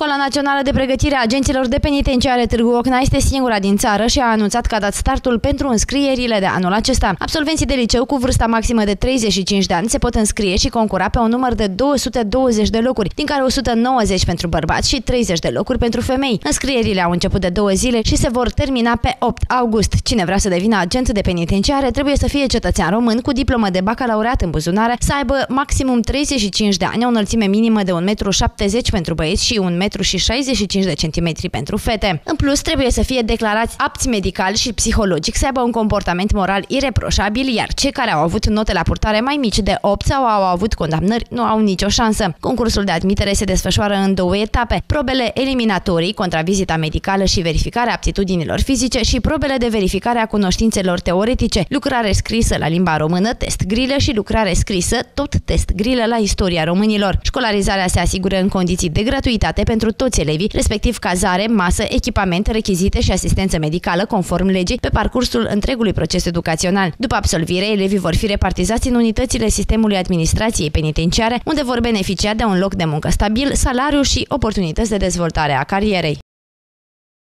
Școala Națională de Pregătire a Agenților de Penitenciare Târgu Ocna este singura din țară și a anunțat că a dat startul pentru înscrierile de anul acesta. Absolvenții de liceu cu vârsta maximă de 35 de ani se pot înscrie și concura pe un număr de 220 de locuri, din care 190 pentru bărbați și 30 de locuri pentru femei. Înscrierile au început de 2 zile și se vor termina pe 8 august. Cine vrea să devină agent de penitenciare trebuie să fie cetățean român cu diplomă de bacalaureat în buzunare, să aibă maximum 35 de ani, o înălțime minimă de 1,70 m pentru băieți și 1,65 m pentru fete. În plus, trebuie să fie declarați apți medical și psihologic, să aibă un comportament moral ireproșabil, iar cei care au avut note la purtare mai mici de 8 sau au avut condamnări nu au nicio șansă. Concursul de admitere se desfășoară în 2 etape: probele eliminatorii, contra vizita medicală și verificarea aptitudinilor fizice, și probele de verificare a cunoștințelor teoretice, lucrare scrisă la limba română, test grilă, și lucrare scrisă, tot test grilă la istoria românilor. Școlarizarea se asigură în condiții de gratuitate pentru toți elevii, respectiv cazare, masă, echipament, rechizite și asistență medicală conform legii pe parcursul întregului proces educațional. După absolvire, elevii vor fi repartizați în unitățile sistemului administrației penitenciare, unde vor beneficia de un loc de muncă stabil, salariu și oportunități de dezvoltare a carierei.